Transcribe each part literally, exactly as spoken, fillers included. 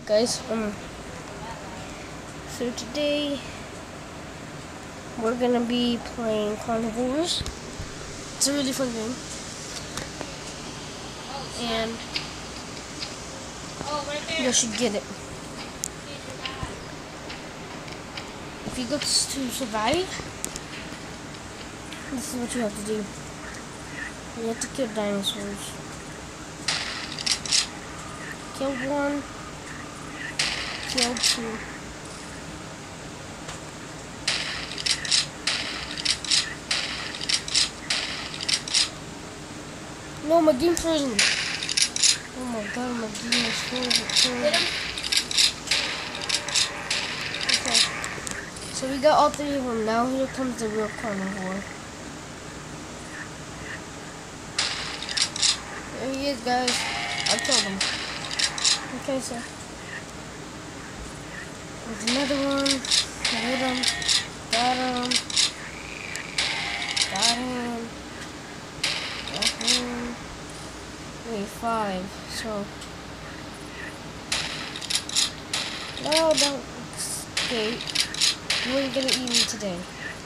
Alright guys, um, so today we're gonna be playing Carnivores. It's a really fun game. And you should get it. If you go to survive, this is what you have to do. You have to kill dinosaurs. Kill one. Kill two. No, my game's frozen. Oh my god, my game is frozen. Okay. So we got all three of them. Now here comes the real carnivore. There he is, guys. I killed him. Okay, so there's another one. Hit him. Got him. Got him. Got him. Wait, five. So no, don't escape. You ain't gonna eat me today.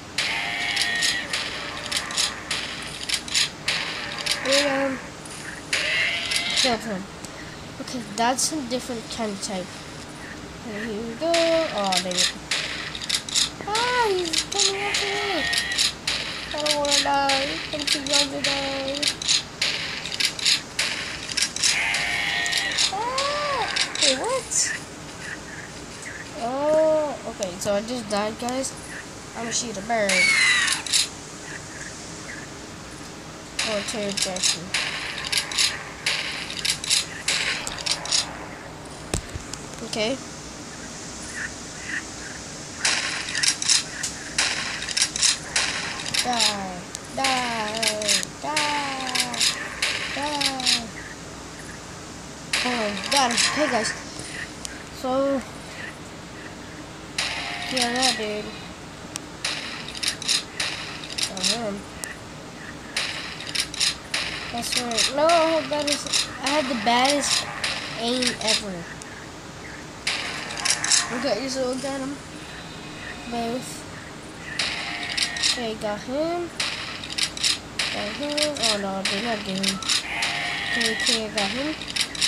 Hit him. Killed him. Okay, that's a different kind of type. And here we go. Oh, dang it. Ah, he's coming after me. I don't want to die. I'm too young to die. Ah, wait, what? Oh, okay, so I just died, guys. I'm gonna shoot a bird. Or a pterodactyl. Okay. Die, die, die, die. Oh, got him. Hey guys. So, yeah, that dude. Oh, him. That's right. No, that is. I had the baddest aim ever. Okay, so we got him both. Okay, got him. Got him. Oh no, they're not getting him. Okay, okay, I got him.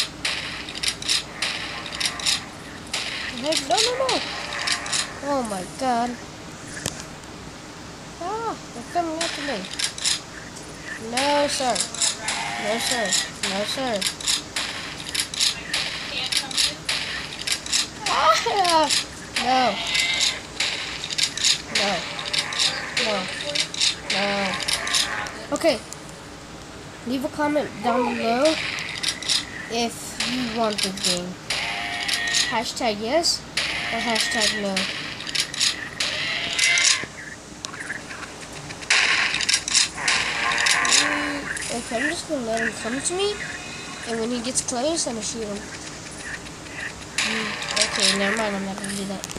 Heck, no, no, no. Oh my god. Ah, they're coming after me. No, sir. No, sir. No, sir. Ah, no. No. No. No. Okay. Leave a comment down below if you want this game. Hashtag yes or hashtag no. Okay, I'm just gonna let him come to me, and when he gets close, I'm gonna shoot him. Mm, okay, never mind, I'm not gonna do that.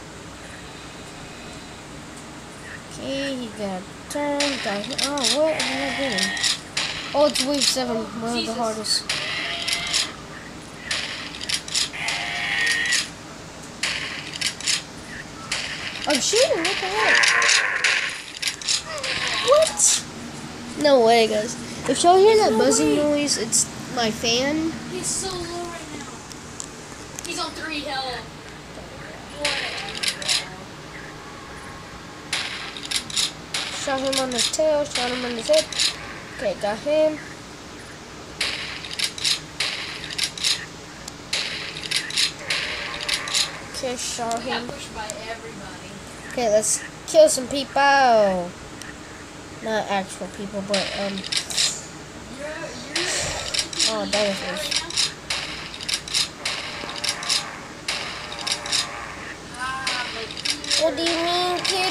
Okay, he got turned, got hit. Oh, what am I doing? Oh, it's wave seven, one of the hardest. I'm shooting, what the heck? What? No way, guys. If y'all hear that buzzing noise, it's my fan. He's so low right now. He's on three health. Shot him on his tail, shot him on his head. Okay, got him. Okay, shot He got him. pushed by everybody. Okay, let's kill some people. Not actual people, but, um... You're, you're, oh, dinosaurs. right ah, like, What do you mean, kid?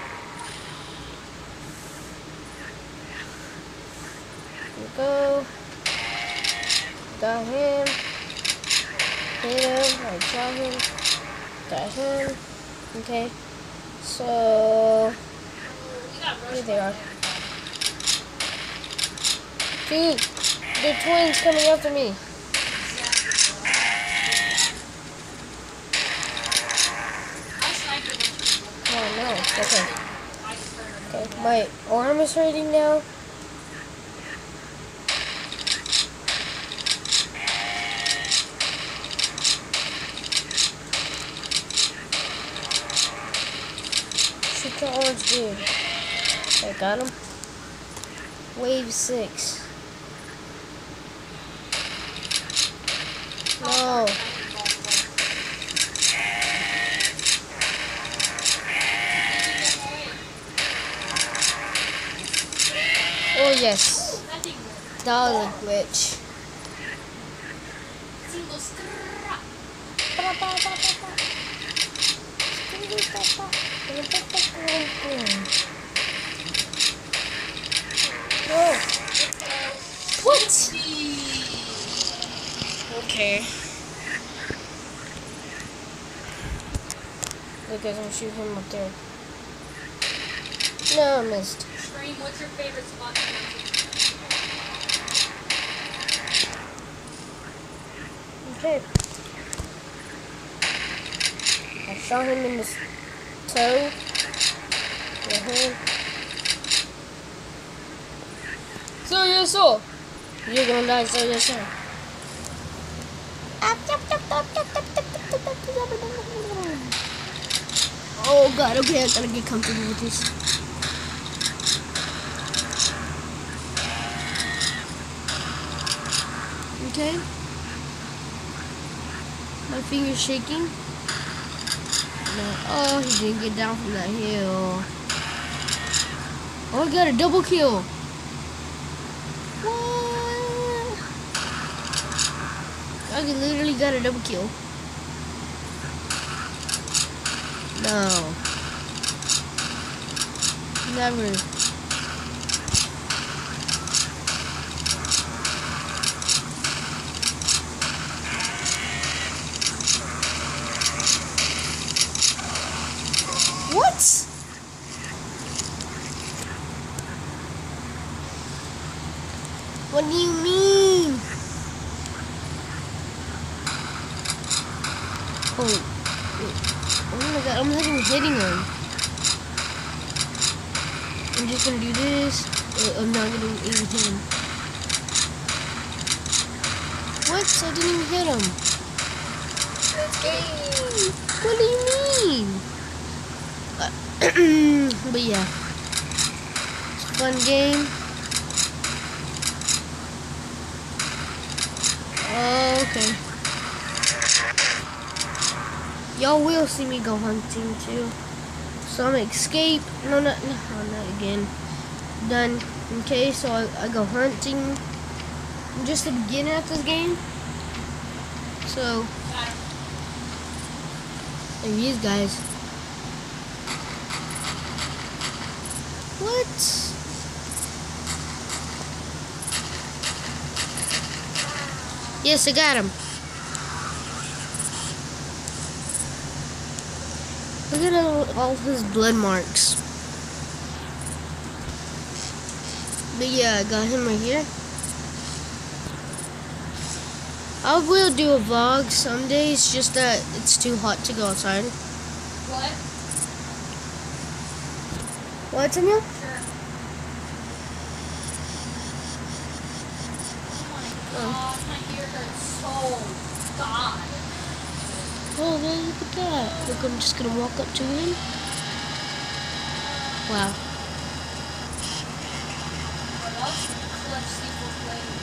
Here we go. Got him. Hit him. I shot him. Got him. Okay. So... here they are. Dude, the twins coming after me. Okay. Okay. My arm is hurting now. Shoot the orange dude. Okay, got him. Wave six. No. Oh yes. That was a glitch. Oh. What? Okay. Look, guys, I'm gonna shoot him up there. No, I missed. Stream, what's your favorite spot? Okay. I shot him in the toe. The head. So you saw. You're gonna die, so you saw. Oh god, okay, I gotta get comfortable with this. Okay. My finger's shaking. No. Oh, he didn't get down from that hill. Oh, I got a double kill. What? I literally got a double kill. No. Never. What? What do you mean? Oh. Oh my god, I'm not even hitting him. I'm just gonna do this. Uh, I'm not gonna even hit him. What? I didn't even hit him. What do you mean? Uh, but yeah. It's a fun game. Oh, okay. Y'all will see me go hunting too. So I'm gonna escape. No, not, no, not again. Done. Okay, so I, I go hunting. I'm just the beginner at this game. So, there he is, guys. What? Yes, I got him. Look at all, all his blood marks. But yeah, I got him right here. I will do a vlog some days, just that it's too hot to go outside. What? What, Samuel? Sure. Oh my Oh. gosh, my ear hurts so bad. Oh, man, look at that. Look, I'm just gonna walk up to him. Wow. What else? Clutch sequel flavor.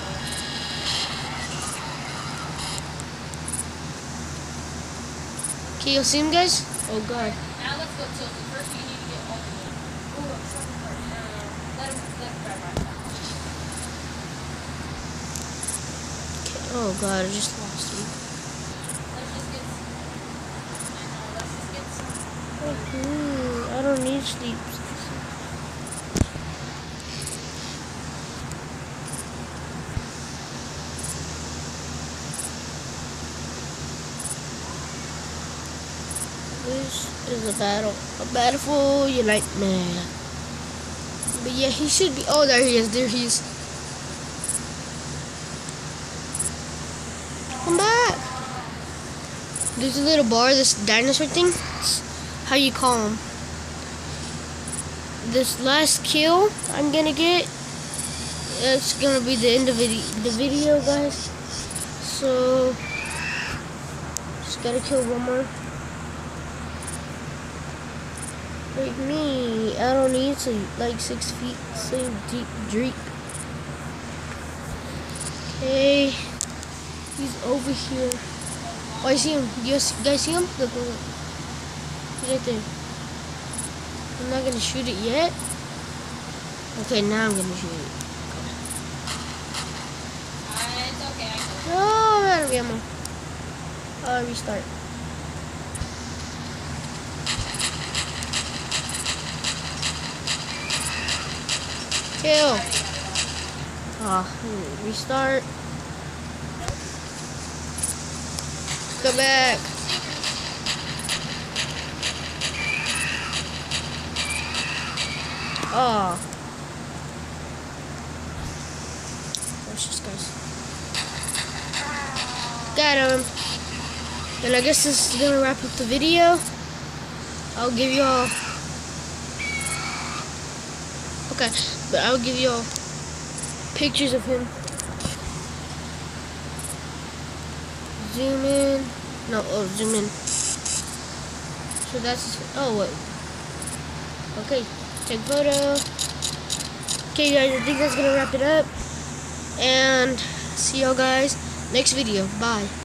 Okay, you'll see him, guys? Oh, God. Now let's go tilt it. First, you need to get all the way. Ooh, I'm so first. No, no, no. Let him, let him grab right now. Okay. Oh, God, I just lost him. Let's just get some. I know, let's just get some. Mm, I don't need sleep. This is a battle. A battle for your nightmare. But yeah, he should be. Oh, there he is. There he is. Come back. There's a little bar, this dinosaur thing. It's how you call him. this last kill I'm gonna get, it's gonna be the end of the the video, guys. So just gotta kill one more. Like me, I don't need to like six feet same deep dreep. Okay, he's over here. Oh, I see him. You guys, you guys see him? Look, look, look. He's right there. I'm not gonna shoot it yet. Okay, now I'm gonna shoot it. Uh, it's okay. I know. No, I'm out of ammo. Uh, restart. Kill. Ah, oh, restart. Come back. Oh. Watch this, guys. Got him. And I guess this is gonna wrap up the video. I'll give y'all. Okay, but I'll give y'all pictures of him. Zoom in. No, oh, zoom in. So that's. Oh, wait. Okay, take photo. Okay, guys, I think that's gonna wrap it up. And see y'all guys next video. Bye.